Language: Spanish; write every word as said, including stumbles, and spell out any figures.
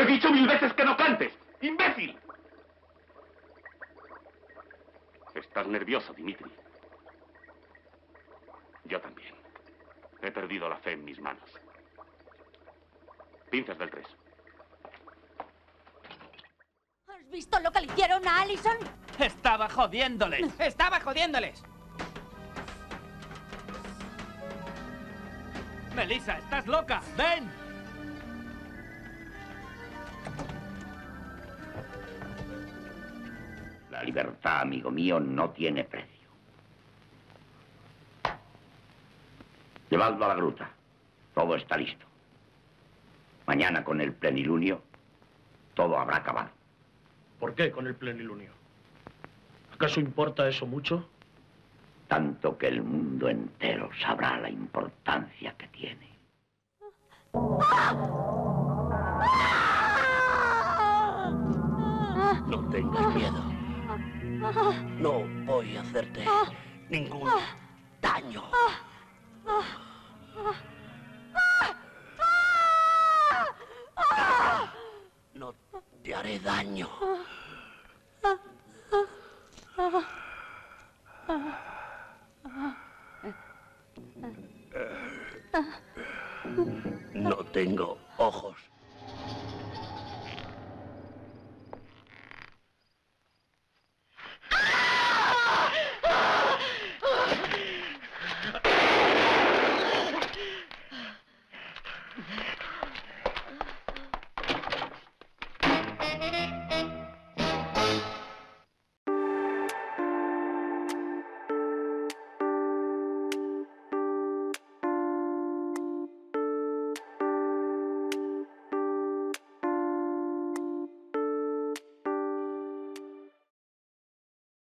he dicho mil veces que no cantes! ¡Imbécil! Estás nervioso, Dimitri. Yo también. He perdido la fe en mis manos. Pinzas del tres. ¿Has visto lo que le hicieron a Allison? Estaba jodiéndoles. Estaba jodiéndoles. Melissa, estás loca. ¡Ven! La libertad, amigo mío, no tiene precio. Llevadlo a la gruta. Todo está listo. Mañana, con el plenilunio, todo habrá acabado. ¿Por qué con el plenilunio? ¿Acaso importa eso mucho? Tanto que el mundo entero sabrá la importancia que tiene. No tengas miedo. No voy a hacerte ningún daño. No te haré daño. No tengo ojos.